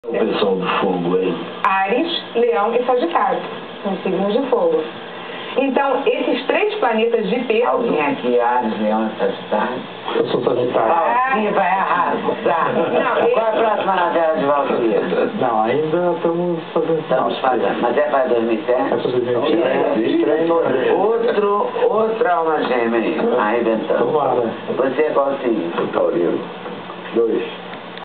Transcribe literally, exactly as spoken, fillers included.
O pessoal do fogo aí. Áries, Leão e Sagitário. São signos de fogo. Então, esses três planetas de peso... Alguém aqui, Áries, Leão e Sagitário? Eu sou Sagitário. Valquíria vai arrasar. Não, Qual é a próxima novela de Valquíria? Não, ainda estamos fazendo... Estamos fazendo, mas é para dois mil e sete? É para dois mil e sete. Outro, outra alma gêmea aí, arrebentando. Tomara. Você é qual signo? Taurino. Dois.